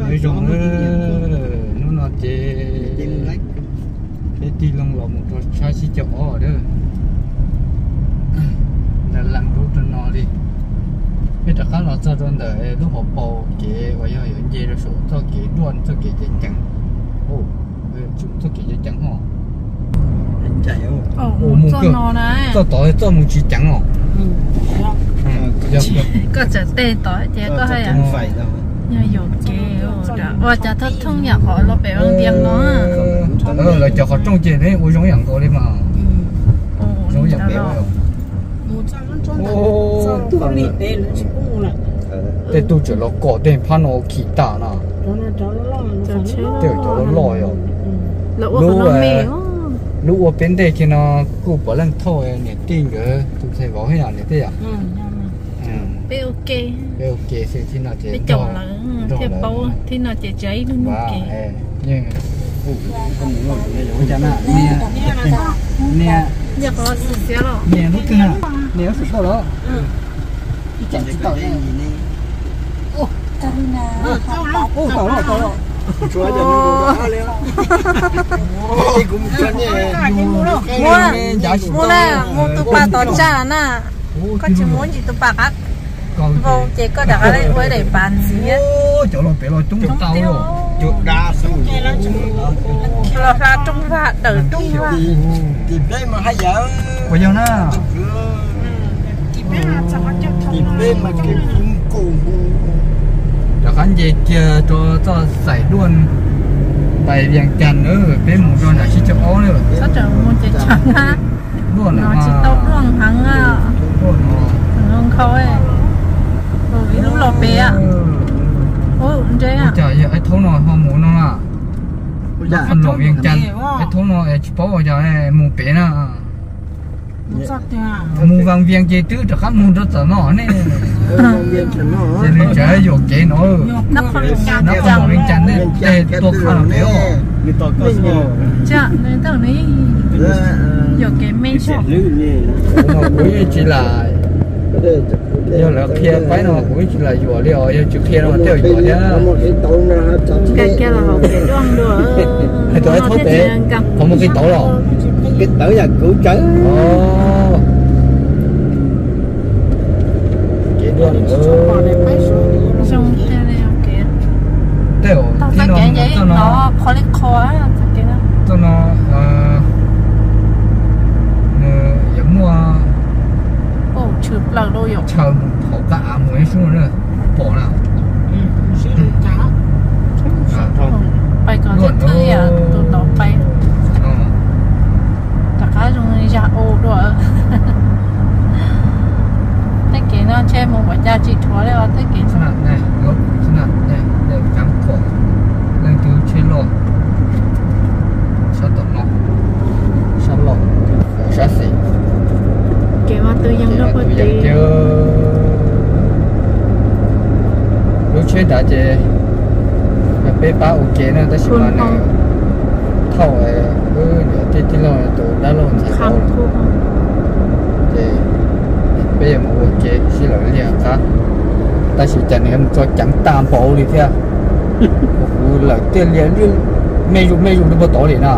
mới rong nó chế cái ti lông lọ một trò sai xí chợ ở đó là làm đồ trên nó đi bây giờ khá là sao trong đời lúc họ bầu kế và giờ hiện giờ là số cho kế đoan cho kế chạy chẳng ô chúng cho kế chạy chẳng hả chạy một cái cho tỏi cho một chỉ chẳng hả có chợ tê tỏi chứ có hay à nhà dùng kế và chợ thất thông nhà họ nó bé ăn tiếng nó là chợ họ trong chế đấy ôi giốngอย่างcó đi mà giốngอย่างbéแต่ตู้จะเราก่อเต็มพันโอขีตาน่ะเดี๋ยวจะเราลอยอ่ะรู้ว่าเป็นเด็กที่น่ะกูปลังท่อเนี่ยติ้งเกอทุกใส่บอกให้อย่างเนี่ยที่อ่ะ bé ok bé ok sựที่น่าจะ bé chồng là theo bao thì nó chỉ cháy luôn ok nhưng không muốn rồi cho nó nè giờ có sự xé rồi nè lúc kia nè sự sao đó chạy cái tàu này ô tàu đó chúa giờ nó đồ liền cũng cho nhẹ mua nè mua tụ ba tàu cha nè có chỉ muốn gì tụ ba khác vô chỉ có đặt ở đây với để bán gì á chỗ lo bé lo trúng tàu rồi chỗ đa số lo ra trung ra từ trung ra tìm đây mà hay giờ bây giờ nè tìm đây mà cái cổ đã khán gì chờ cho giải luôn tại Viêng Chăn nữa bên một con là chỉ cho ó nữa sao trời muốn chỉ chẳng á luôn nó chỉ tao luôn hắn á luôn khôi rồi lúc lò bé à ôi chơi à trời ơi thấu nó hoa mũ nó à phần lò Viêng Chăn cái thấu nó chỉ bỏ vào giờ mũ bé nè mũ vàng Viêng chơi tứ cho khách mũ rất là nó nè cho nên chơi vô chơi nó nó không lò Viêng Chăn đấy để tôi khá là béo chả nên tao này vô cái men shop nó cũng chỉ là giờ là kia cái nó cũng chỉ là dùa liệu giờ chụp kia nó tiêu dùa nhá cái kia là học cái đoan được cái tổ thốt để không một cái tổ rồi cái tổ là củ trứng cái đoan xong theo đây kìa tiêu tao thấy cái vậy nó khó lấy khó á cái đó cho nó giống mua chụp lần đôi rồi chờ họ cả mấy số nữa bỏ nào bay còn rất tươi à tụi nó bay tất cả trong ra ô rồi thế kỹ nó chơi một bài gia chỉ thua đấy thế kỹ thế nào này gốc thế nào này đây cắm cổ lên từ trên lò sao tận lò sao lò sao xì kỹ mà tôi dân đó có tí lúc chơi đã chơi bé ba ok nữa ta chỉ mà nữa thầu ấy để tí lo tụ đã lo thành thầu thì bây giờ một ok xin lỗi liền khác ta chỉ chẳng em cho chẳng tam bộ đi theo một vụ là tiền liền như mê dụng được bao tổ liền à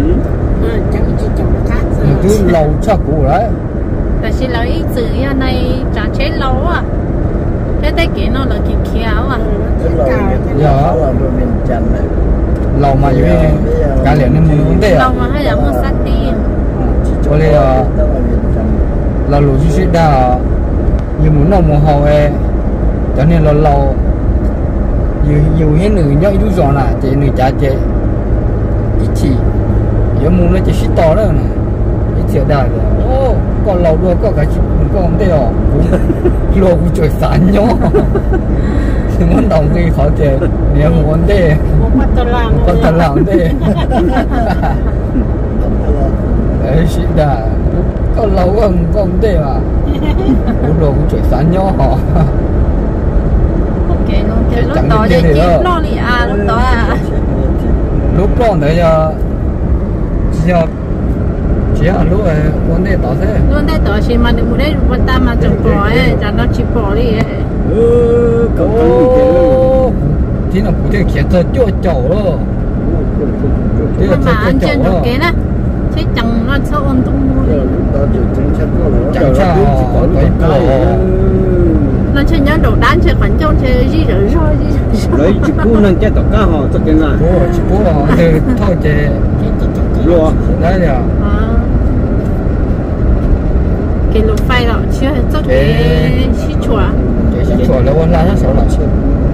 cứ lâu chắc cũ đấy tại xin lỗi từ này trả chế lâu à thế tay kia nó là kia khéo à giờ lâu mà như cả liền nên muốn vấn đề à lâu mà hay là muốn sát đi cho nên là lũ chỉ đã như muốn nông một hồ ấy cho nên là lâu nhiều hết người nhớ ít rồi nè chị người cha chị ít chỉ giờ muốn nó chỉ xí to đó nè ít chuyện đại rồi ô còn lâu rồi có cái có vấn đề à lô cũng trời sáng nhó thì muốn đồng cái khó chơi nếu một vấn đề con thật làm thế đấy xí đã có lâu không có vấn đề mà lô cũng trời sáng nhó họ ok luôn thế lúc đó thì chỉ lo đi à lúc đó à lúc đó đấy giờ chỉ là lúc ấy vấn đề đó thế vấn đề đó chỉ mà được một đấy vấn ta mà chụp bỏ ấy chả nó chỉ bỏ đi ấy thì nó cũng thể khiến cho chỗ chậu đó thế là mà anh chơi được cái đó chứ chẳng nó sao ôn tung chẳng sao cái cổ nó chơi nhớ đồ đan chơi khoản trong chơi gì rồi lấy chỉ cú năng cái tàu cá họ cho cái này bố chỉ bố thì thôi chơi luôn đấy là cái lục phai đó chưa cho cái xí chùa cái xí chùa là quan la nó sáu là chưa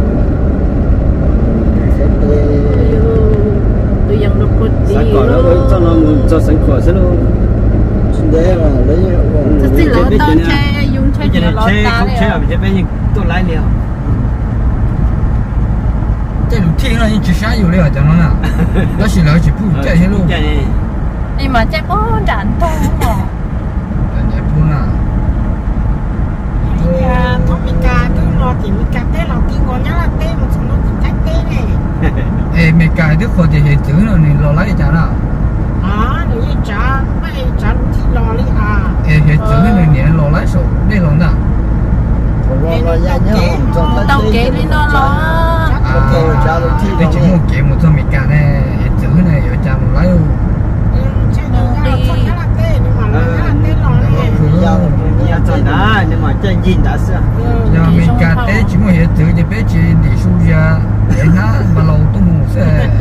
tôi dần được một tí sáng cỏ nó cho nó cho sáng cỏ sẽ luôn đấy là lấy thật sự là tao chơi dùng chơi chỉ là lót ta đấy à bây giờ tôi lái liền 这种天上一直下有了，讲了，那是了是不这些路， 你mà chơi bó đạn to mà 人家不呢， nó mình cà cứ lo thì mình cà té là tiên còn nhá là té một số nó cũng cách té này 哎，没改的或者是走了，你老来讲了， rồi như trả mấy trả thì lo đi à 哎，是走了你老来手那种的， tao kể đi nó lo 啊，你节目节目做没改呢，走呢有讲老来， chơi được ra là chắc là té nhưng mà là té lo này nhà chơi đã nhưng mà chơi nhìn đã xưa 要没改的节目也走就别去历史呀，人家把老东西，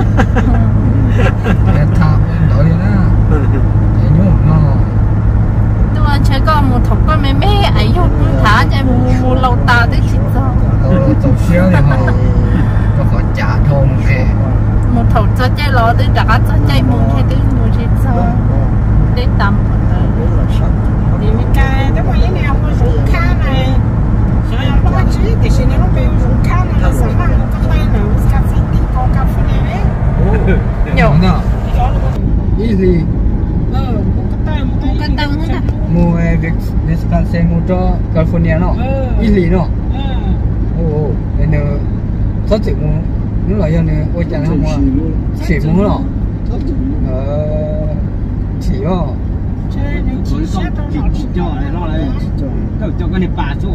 哎，他老的呢，哎呦喏。 tôi chơi con một thằng con mẹ mẹ ấy dùng thả chạy một lâu ta tới chín giờ 走xe thì họ có họ trả thùng thì một thằng cho chạy lo tới đã cho chạy một hay tới một chín giờ đến tầm thì mình cà nếu mà cái nào có dùng khá này sợ là nó có chỉ thì xin nó bị dùng khá này là sợ là nó có may nữa cà phê tí có cà phê này nhiều nữa ý gì một cái tao nữa nè mua Wisconsin mua cho California nó ý gì nó ồ nên nữa có chịu mua nếu là do này ôi chẳng không mua chỉ mua nó chỉ đó chỉ cho này lo này cho cái này bà chỗ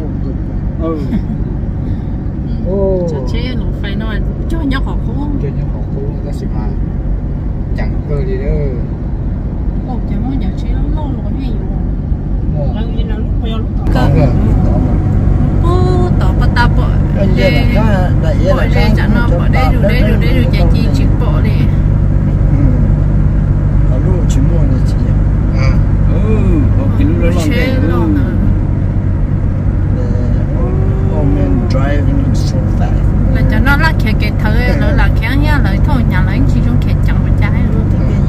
cho chế nó phải nói cho nhóc họ không cho nhóc họ không có gì mà chẳng cơ gì đâu ồ chẳng muốn nhớ chế nó lâu rồi hay lần gì nào lúc bây giờ lúc có cơ bố tỏ bắt ta bỏ để cho nó bỏ đây rồi chạy chi chịu bỏ đi chế lo nữa driving so fast là cho nó là cái thơ là cái nha lại thôi nhà lấy chỉ trong cái chẳng phải trái luôn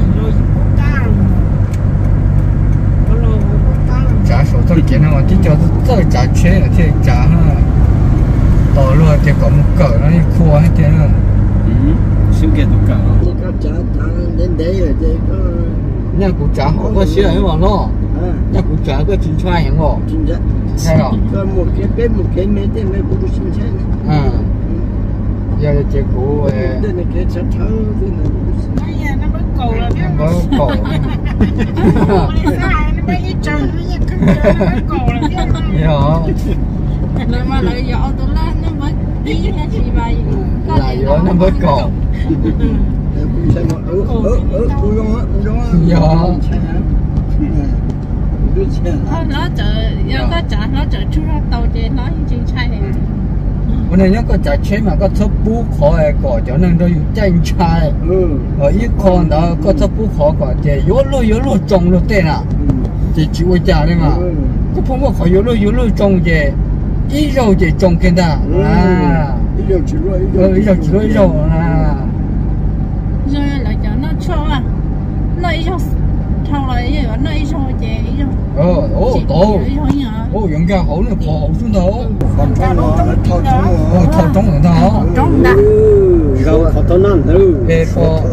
trả số tôi kiến nào thì cho tôi trả chế thì trả ha tỏ luôn thì có một cỡ nó đi khua hết thế nữa siêu kiện đủ cả đến đấy rồi chứ có nhà cụ trả họ có xí ấy mà nó nhà cụ trả có chín xoay những ngộ chính xác hay không có một cái mấy tên mấy cụ xin chết giờ là chế cụ đây là cái chất thơ thế này nó mới cầu là biết có cổ nó mới ít chân nó mới cầu là biết rồi mà lại dọ tôi lên nó mới đi nha chị vậy là gió nó mới cổ cũng sẽ nói cũng giống nó chở chú ra tàu chế nói chuyện trai bữa nay nhớ có trả chế mà có thấp bú khó ấy cổ cho nên tôi tranh trai ở ít con đó có thấp bú khó quả chế yếu lô trồng lô tên à chỉ chịu trả đấy mà có phong có khỏi yếu lô trồng chế ít rau chế trồng cái đó ít rau chỉ rau rồi lại cho nó cho à nó ít rau thâu lại vậy nó ít rau chế ít rau tổ những cái hổ nó khó xuống đó còn trong nó thâu trong người đó trong đã gạo khó tao năn đâu về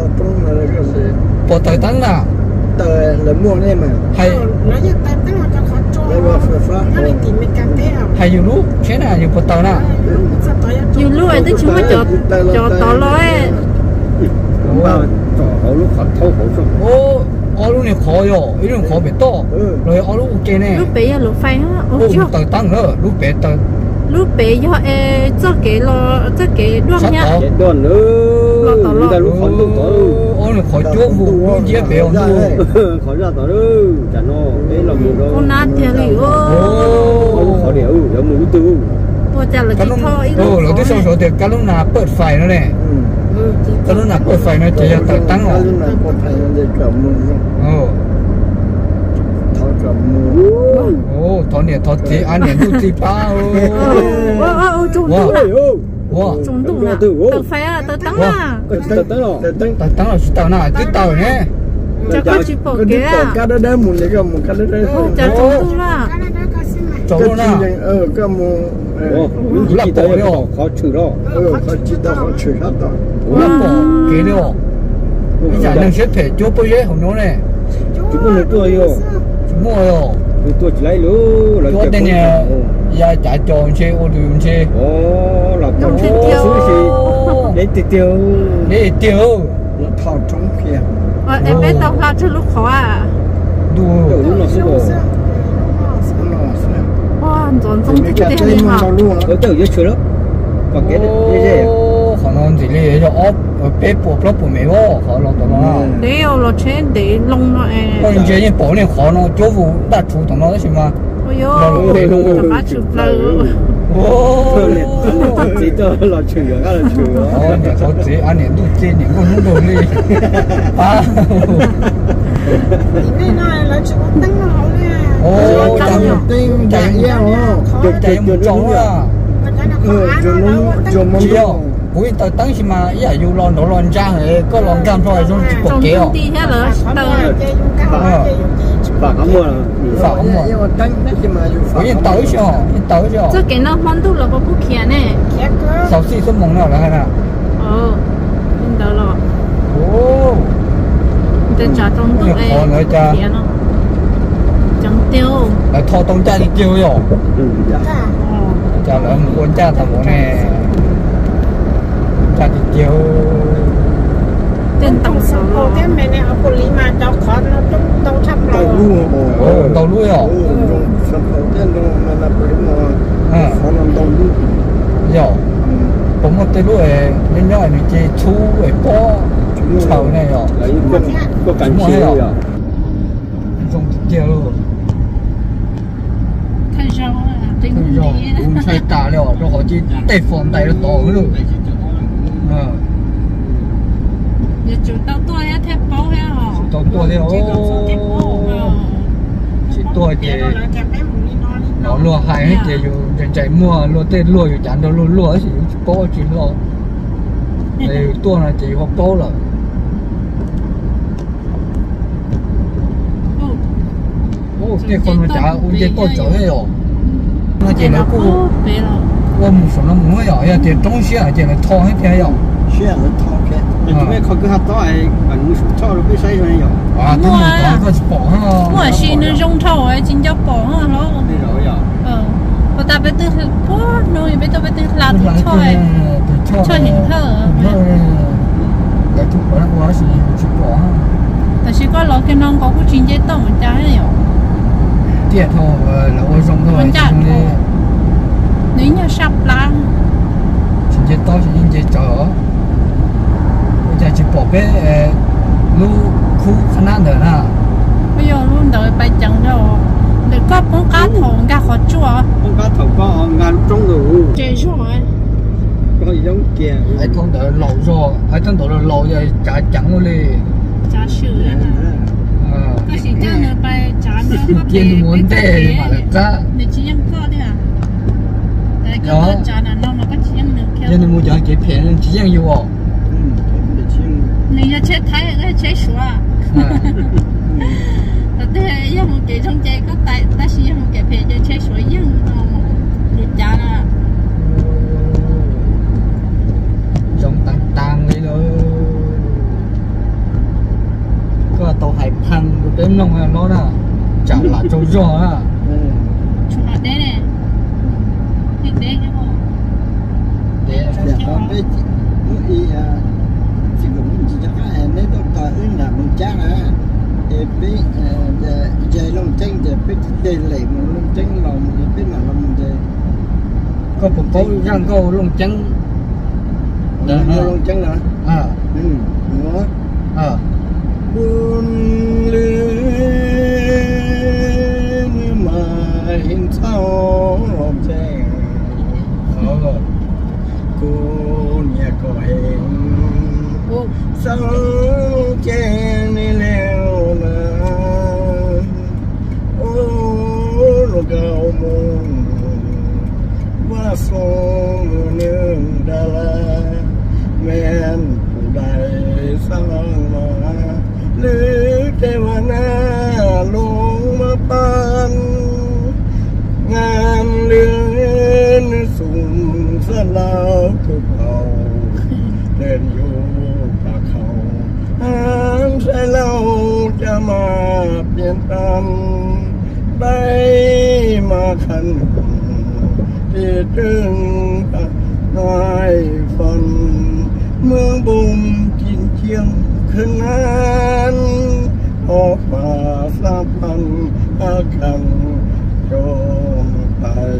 bỏ tới tấn là tờ là mua đây mà hay nó như ta tức là cho khó cho nó đi tìm mình cam té à hay nhiều lúc thế nào nhiều bỏ tàu nào nhiều lúc ấy tôi chúng nó cho tàu lối bao tỏ hậu lúc khó thâu hậu xong ở lúc này khó rồi, ý lúc khó bị to, rồi ở lúc ok này. Lúc bé lúc phải á, Tới tăng nữa, lúc bé tới lúc bé do cho cái luôn nhá cái đoàn nữa người ta lúc khỏi lúc đó ôi là khỏi chỗ vụ nó dễ béo nữa khỏi ra đó nữa chả nó đấy là một đâu con nát theo liệu khỏi đéo đéo mũi tư tôi chả là cái thôi là cái số tiền cái lúc nào ปิดไฟนั่นแหละcái lúc nàoเปิดไฟnó chỉ là tăng tăng rồi thọเนี่ยthọจีอันเนี่ยดูจีป้า trúng đủ nè tớ phải à tớ tăng à tớ tăng là tao nào tí tao nhé chắc có chỉ bỏ kia à cái đó đấy muốn lấy cái một cái đó đấy chắc trúng đủ là trúng đủ nào cái một là bỏ đâu khó chịu đó khó chịu đó khó chịu đó là bỏ kia đâu bây giờ đang xếp thể chỗ bao nhiêu không nói này chúng mình tuổi rồi chúng mua rồi tuổi chỉ lấy luôn là chỗ đây nè giờ trả tròn xe ô tô xe là không để tiêu nó thao trống kia em biết tao lao cho lúc khó à đủ lúc nào cũng được wow tròn trống thì cái gì mà ở từ dưới chuột đó còn cái như thế khả năng gì lấy cho ốp bé bộ mẹ vô khó lòng tao nó để rồi trên để lông nó còn chơi như bỏ này khó nó chỗ vụ đặt chủ tao nó gì mà ôi yo tao bắt chụp lâu chỉ cho là chửi cái là chửi để có gì anh em đi chơi những con đồ đi Ini nói là chỉ có tăng nó nè. chạy một chỗ à cuối tao tăng gì mà giờ dù lon đổ lon trang ấy có lon cam thôi xong chỉ bỏ kéo đi hết rồi và không mua phải không mà cuối tới chưa chứ cái nó món tu là có bút kia nè sáu xí số mông nào là hay nào bên đó là để trả trong tu ấy kia nó chẳng tiêu là thò tông cha đi tiêu rồi cha là một con cha thằng bố này cha đi tiêu tên tàu số Ồ cái mẹ này ở cô lý mà cháu khó nó trúng tàu thấp rồi tàu lui rồi rồi có một cái lúa nhỏ nhỏ này chỉ chú để bó chầu này rồi lấy có cảnh xe rồi dùng tiêu luôn thay rau là tính rồi uống say cả rồi cho họ chỉ tay phòng tay nó to luôn giờ chủ tao tôi á thép bó á hả tao tôi thì chỉ tôi thì nó lúa hay hết thì dùng chạy mua lúa tên lúaอยู่chẳng đâu lúa chỉ bó chỉ lúa thì tôi là chỉ có bó rồi cái con nó chả uống cái tôi chở rồi nó chỉ là cô ôm số nó muốn rồi thì trong xe chỉ là thò hết thế rồi xe nó thò cái chúng em không cứ hát to ấy bạn muốn cho nó biết say rồi nhỉ tôi muốn có bỏ ha mua xí nó rong thầu ấy chính cho bỏ ha nó đi rồi nhỉ và ta phải tự bố nuôi bây giờ phải tự làm tự cho hình thơ để chụp nó quá gì chụp bỏ ha แต่ชิก็รอแค่น้องก็ผู้ชิงเจต้องมันจ้าเนี่ย tiệt thôi là ôi xong thôi มันจ้าnếu như sắp lắm chính chế to chỉ chính chế chở bây giờ chỉ bỏ cái lu khu khăn ăn rồi nè bây giờ luôn đợi bài chẳng đâu để có con cá thòng cá khó chua con cá thòng có ngàn trong rồi chơi rồi có gì giống kia ai thằng đợi lâu rồi ai thằng đợi lâu rồi chả chẳng luôn đi chả sửa nè cái gì chẳng nữa bài chả nữa tiền muốn tệ mà là cá để chỉ ăn có đi à để có chả là nó có chỉ ăn được kia nên mua chả cái tiền chỉ ăn nhiều này chết thái cái chết sủa thế giờ một cái trong chơi có tại ta chỉ một cái phê cho chết sủa nhưng được chả là giống tăng ấy thôi có tàu hải thăng cái nông nó là chả là trâu giò á chủ hạt đấy này thịt đấy cái bộ để con cái chỉ cũng chỉ cho các em đấy tôi coi ứng là mình chắc là để biết dây lông chân để biết dây lệ mà lông chân lòng để biết mà lông dây có một câu răng câu lông trắng lông trắng hả? Đó buồn lên mà hình sao lòng trẻ cô nhà có hình sao trẻ nên leo nè ô nó gạo mông và sông nương đà la men phụ đại sang mà lưới tê hoa na lông mà pan ngàn lươn sùng sa lao cực hậu lên vô cả khẩu anh sẽ lâu cho mà biến tan bay mà khăn thì trưng nói phần mưa bùng chín chiêng khăn an họ phá xa phần khăn trôn tay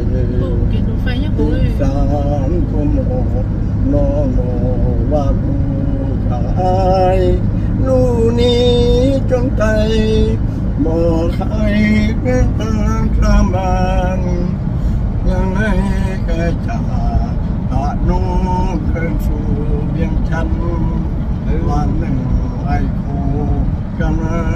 sàn của mồ nó và lu cả ai lu ní trong tay mò khai cái ta bànยังไงก็จะอาโนคืนสู่เบียงชันวันหนึ่งไอ้ครูกัน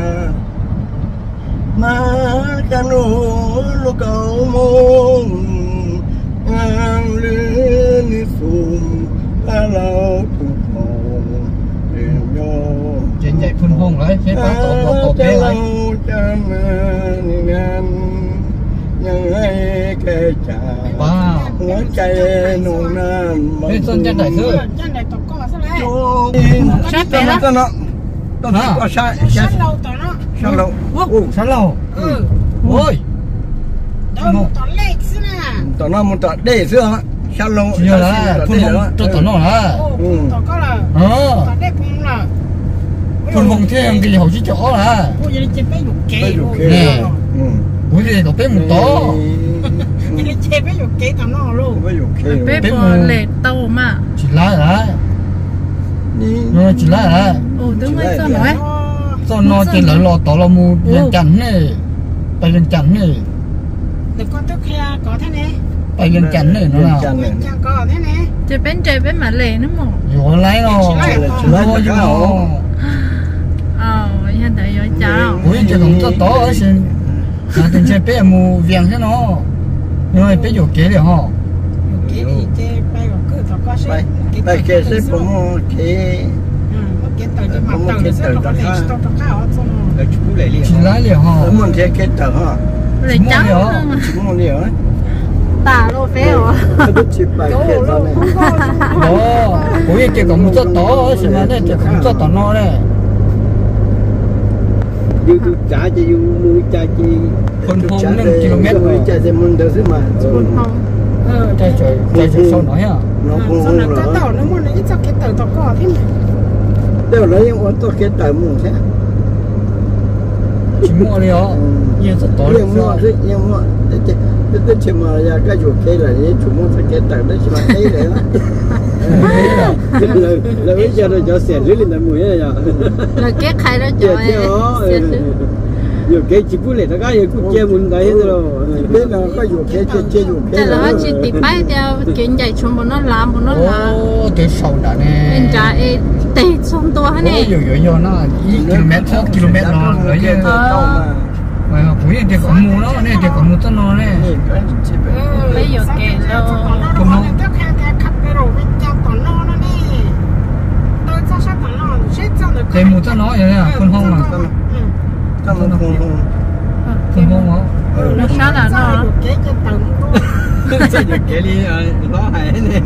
มากันโอ้ลูกเก่ามงงานลือนิสุมถ้าเราถูกมองเรียนโย chuyện dạy phân hôn đấy thế phải tổ thế đấy จะมาในงานยังไงแค่จ่าหัวใจหนุ่มน้ำ thế xuân chân đại sư chân này tao có sao đấy โจ้ต้นเนาะต้นก็ใช่ sát lâu tao nó ช่างเรา sáng lâu ôi đâu tao lệch xí nè ตอนนั้นมันตัดได้เสื้อช่างเรา nhiều là phân hôn cho tao nó là tao có là tao đẹp không là phân hôn thêm cái hậu chí chỗ là ôi vậy chị bé dục kế nè ôi thì tao bé một to vậy chị bé dục kế tao nó luôn ไม่อยู่เค bé bò lệ tàu mà chỉ lá là nó chỉ lá là ồ tướng mấy sao nói sao nó chỉ là lo tao là mua viên chắn này tay viên chắn này để con tức kia có thế này tay viên chắn này nó là chẳng có thế này chơi bên mà lệ nữa mà rồi lấy nó rồi chứ nó hiện tại giờ chào ôi chỉ còn to to ở trên là tình chơi bé mua viên thế nó nhưng mà bé dục kế được hả dục kế thì chơi bay vào cửa tao có sẽ ไปเคสผมเค cái tờ cho mặt tờ để sẽ có thể tao khảo xong ở chú lại liền chỉ lấy liền hả แล้วมันเคสเตอร์ฮะ lệ trắng nữa mà ชิมมันเนี่ย tả lô phê hả ก็ชิมไปเคสตอนนี้ đó ôi chỉ còn một to ở trên này chỉ còn một to nó đấy yêu trả cho yêu mua trả chi phân hôn 1 km จะจะมันเดินขึ้นมา chạy chạy sau nói hả น้องคง xong เหร là อ có tàu nó muốn ít cho cái tờ tao có thế này เดี๋ยวแล้วยังว่าตัวเคสเตอร์มึงใช่ chỉ mua đi hả nhiều rất to ยังมั่วสิยังมั่วแต่ชิมอะไรก็อยู่เคสอะไรนี่ชุมมั่วสเก็ตเตอร์ได้ชิมเคสเลยนะ là bây giờ rồi cho xe dưới lên mũi này nhở là cái khai đó trời nhiều cái chỉ phụ lệ nó cái gì cũng chơi muốn đấy rồi bên nào cóอยู่เคสchơiอยู่เคสแต่ละว่าจีติไปเดียวกินใหญ่ชมบนนั้นลามบนนั้นลาม ô cái sau đã nè เป็นจ่าเอติดชมตัวให้เนี่ย nhiều nó 1 km 2 km nó rồi chứ mà cũng như cái con mù nó nè cái con mù to nó nè นี่ก็ชิมไปไม่อยู่เกลโล còn nó tiếp theo thì khắp cái đồ bên trong tao nó đi tôi cho sát tao nó chết trong được cái mù to nó vậy nè phân hông mà ก็มันคง phân hông hả nó sao là nó cái cho tầng luôn chơi được cái đi nó hay này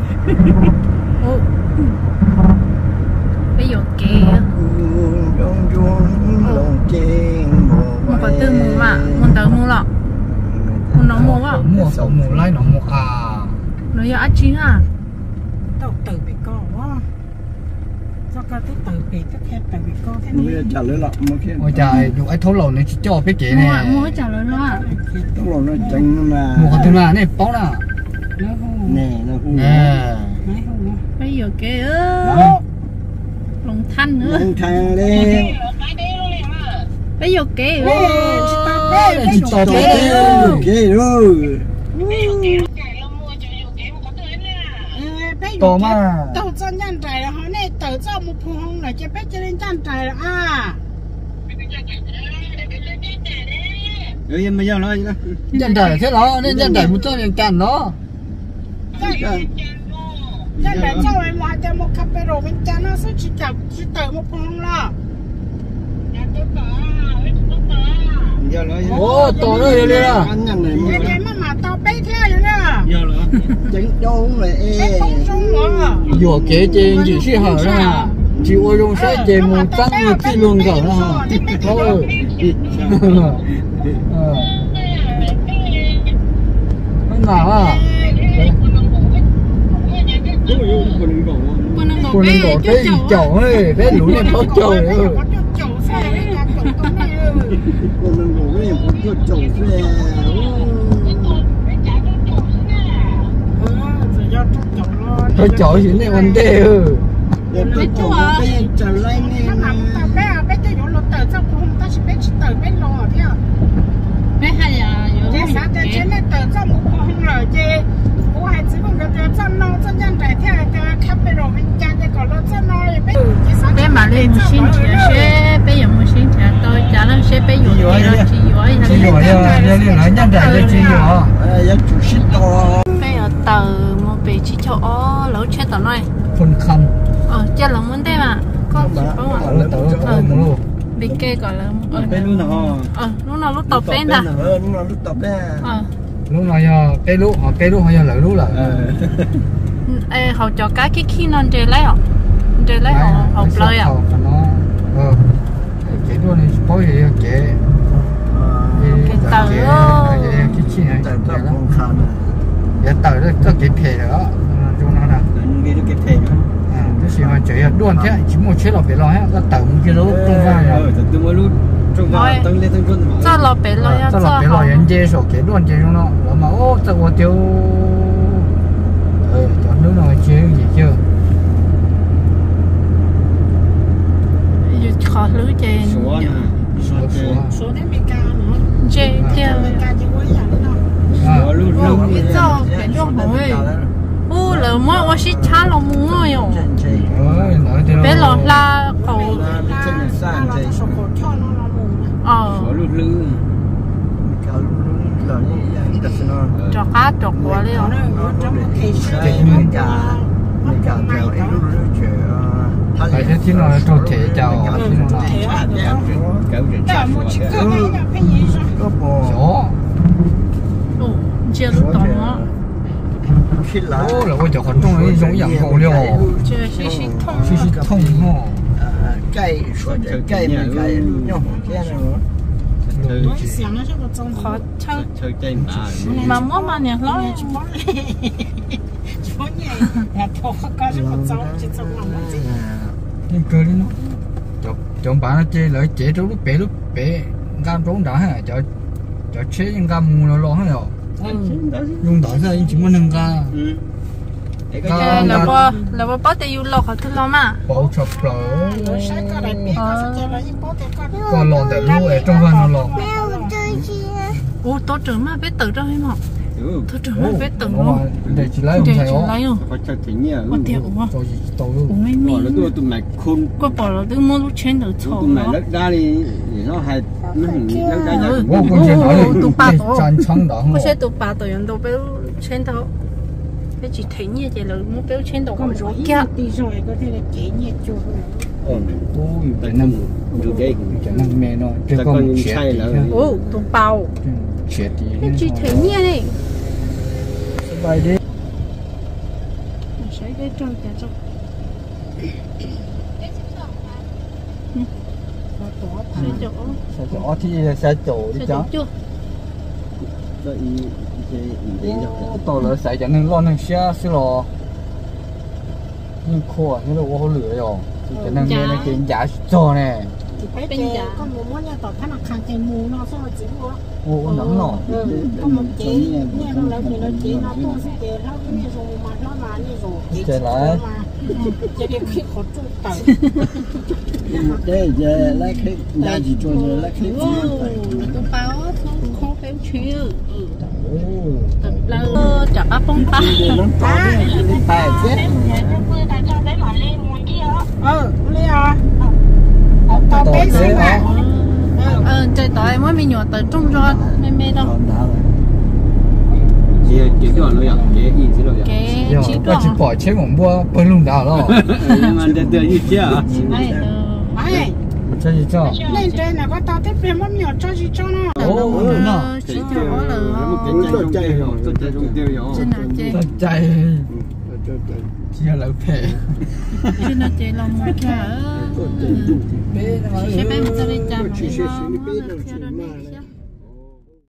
ไม่อยู่เกลยงยงลงจริงมันก็ตื้อมูอ่ะมันเติมมูหรอกมันน้องมูอ่ะ mua sầu mù lấy nó mua à หนูอยากอัดชิ้นอ่ะ tao tự bị co quá do cơ tôi tự bị tất hết tự bị co thế ไม่ này จัดเลยหรอกเมื่อกี้ ôi trời dùng ai thấu lầu này chỉ cho cái kệ มู nè อ่ะมูให้จ่ายเลยเนาะต้องหล่นจังมา mua cái thứ nào này bó nè nè nó nè bây giờ kìa lòng thanh nữa lòng thanh đi bây giờ kìa chỉ tao bé ok rồi to mà tàu chân chân trời là họ này tàu cho một phong là chỉ biết cho nên chân trời là à rồi bây giờ nói gì đó chân trời thế đó nên chân trời một chỗ liền cản nó chân trời cho em mà cho một cặp bê rô bên chân nó sẽ chỉ tàu một phong là giờ nói ô to rồi đi à cái mà tàu bé theo vậy nè giờ là chính đúng rồi bé không trung nữa vừa kế trên chỉ suy hở ra chỉ ô dùng sẽ chế một trăm người phi luôn rồi đó thôi nào à cô nên có cái chậu ấy bé lũ này có chậu nữa cô nên có cái một chậu xe có chậu gì này vấn đề ừ bé chậu bé chậu lấy nè bé tới chỗ lột tờ cho không ta chỉ bé chỉ tờ bé lò theo bé hay à thế sao thế trên này tờ cho một phong rồi chứ cô hay chỉ còn cái chân nó chân chân trái theo cái khắp bên rồi bên chân cái còn nó chân nó bé mà lên một xin tiền xe bé dùng một xin tiền tôi trả lên xe bé dùng tiền rồi chỉ giỏi chỉ giỏi giờ đi nói nhân đại là chỉ giỏi giờ chủ sĩ to bé ở tờ một bể chỉ cho ó lẩu chết tao nói phân khăm chơi là muốn thế mà con không ạ luôn bị kê gọi là bên luôn hả lúc nào lúc tập bên à lúc tập đấy lúc nào giờ cây lúa hay là lúa là họ cho cái khi non chơi lấy họ play à cái đua này có gì cái tờ cái chi này cái tờ đó có cái phê đó chúng nó là cái phê cái gì mà chơi đuôn thế chỉ một chế là phải lo hết cái tờ một cái lúa trong vai rồi từ mỗi lúc trong vai tăng lên tăng quân cho nó phải lo ya cho nó phải lo nhân chế số cái đuôn chơi trong nó mà ô tao có tiêu chọn nước nào chơi gì chưa khó lưới chơi số đấy mình ca nữa chơi theo ca chỉ có dạng luôn biết sao cái luôn rồi ô là mua sẽ trả lo mua rồi bé lo la cầu cho cá cho quá đi phải thế thì nó trâu thể chào thì nó chó chưa lúc đó nữa ô là tôi cho con trông ấy giống dạng hậu liều chưa xí thông ho cây mình cây nhau cái này khó chơi mà mua mà nhỉ lo nhưng cơ đi nó chọn bạn nó chơi lại chế trốn lúc bé gam trốn đã hả cho chế những gam mù nó lo hết rồi dùng đó ra chỉ muốn nâng ga là bao tiền yêu lọc hả thứ lo mà bảo chọc lỡ còn lon để lúa ở trong van nó lon ô tôi trưởng mà biết tự đâu hay mà tôi trưởng mà biết tự luôn để chỉ lấy không thấy không phải cho chính nhỉ có tiền quá tàu luôn mấy mi nó tụi mày khôn có bỏ là tôi mua lúc trên đầu chó tụi mày lắc ra đi nó hay nó lắc ra nhỉ con chơi nói đi chăn trắng đó có xe tụi bà tụi anh đâu biết trên đầu cái chỉ thấy như vậy là mua béo trên đầu còn rồi kia đi rồi có thể là chế nhiệt cho ôi cái năm được cái năm mẹ nó cái con sai là ô tụi bao chết đi cái chỉ thấy như này bài đi sẽ cái trong nhà trong sẽ chỗ thì sẽ chỗ đi cháu tôi là sẽ cho nên lo nên xe xí lò nhưng khô như là ô lửa rồi cho nên nghe nó cái giá cho nè phải chị có muốn nhà tàu thằng nào khăn cái mù nó xong rồi chỉ mua ô nóng nọ có một chị nghe nó lấy thì nó chỉ nó tôi sẽ để nó cái này rồi mà nó là như rồi chơi lại chị đi khi khó chụp tàu đây giờ lấy cái nhà gì cho giờ lấy cái tôi báo không phải chịu thật là chả bắt bông ta tài chết lấy à tàu bé xíu à chơi tỏi mới mình nhỏ tới trung rồi mê đâu chị cho nó vậy chị gì chứ rồi cái chỉ có chỉ bỏ chế một mua bơi lung đảo đó nhưng mà để gì chứ à ai cho gì cho lên trên này có tàu tiếp bên mất nhiều cho gì cho nó ô đúng rồi chỉ cho nó là trên là chơi chạy chỉ là phê trên là chơi lòng một cái sẽ bé một cái đi chạm nó